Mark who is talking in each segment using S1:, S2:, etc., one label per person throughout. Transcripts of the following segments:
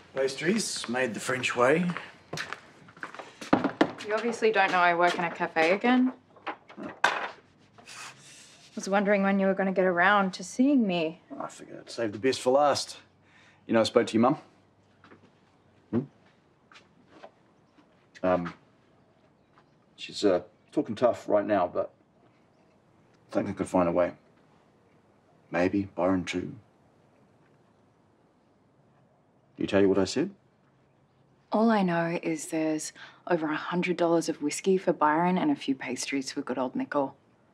S1: Pastries, made the French way.
S2: You obviously don't know I work in a cafe again. I was wondering when you were going to get around to seeing me.
S1: I figured I'd save the best for last. You know, I spoke to your mum. She's talking tough right now, but I think I could find a way. Maybe Byron too. Did he tell you what I said?
S2: All I know is there's over $100 of whiskey for Byron and a few pastries for good old Nicole.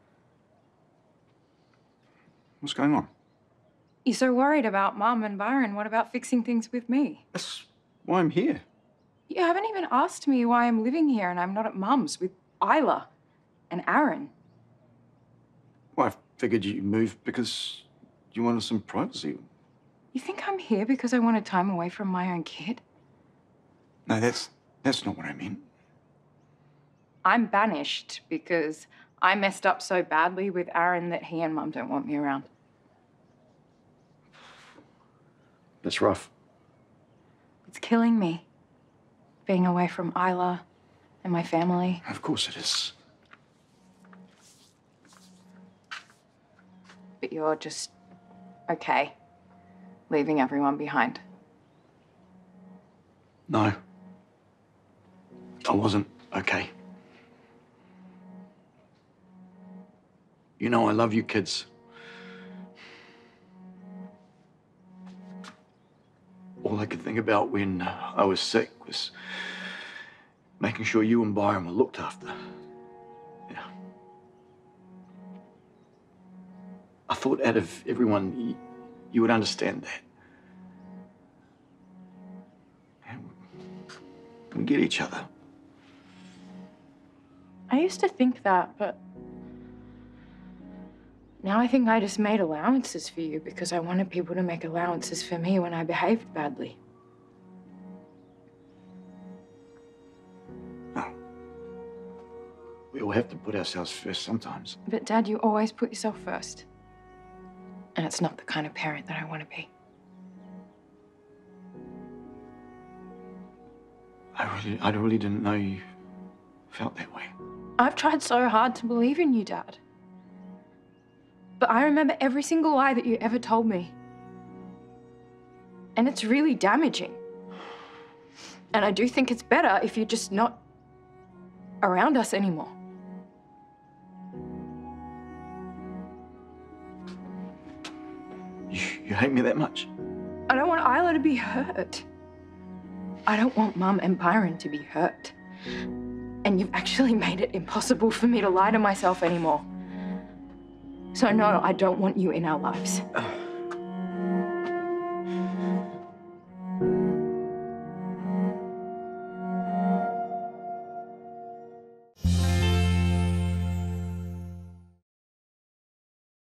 S1: What's going on?
S2: You're so worried about Mum and Byron. What about fixing things with me?
S1: That's why I'm here.
S2: You haven't even asked me why I'm living here and I'm not at Mum's with Eire and Aaron.
S1: Well, I figured you moved because you wanted some privacy.
S2: You think I'm here because I wanted time away from my own kid?
S1: No, that's not what I mean.
S2: I'm banished because I messed up so badly with Aaron that he and Mum don't want me around.
S1: That's rough.
S2: It's killing me, being away from Isla and my family.
S1: Of course it is.
S2: But you're just okay, leaving everyone behind.
S1: No. I wasn't okay. You know I love you kids. All I could think about when I was sick was making sure you and Byron were looked after. Yeah. I thought out of everyone, you would understand that. We get each other.
S2: I used to think that, but now I think I just made allowances for you because I wanted people to make allowances for me when I behaved badly.
S1: No. We all have to put ourselves first sometimes.
S2: But Dad, you always put yourself first. And it's not the kind of parent that I want to be.
S1: I really didn't know you felt that way.
S2: I've tried so hard to believe in you, Dad. But I remember every single lie that you ever told me. And it's really damaging. And I do think it's better if you're just not around us anymore.
S1: You hate me that much?
S2: I don't want Isla to be hurt. I don't want Mum and Byron to be hurt. And you've actually made it impossible for me to lie to myself anymore. So no, I don't want you in our lives.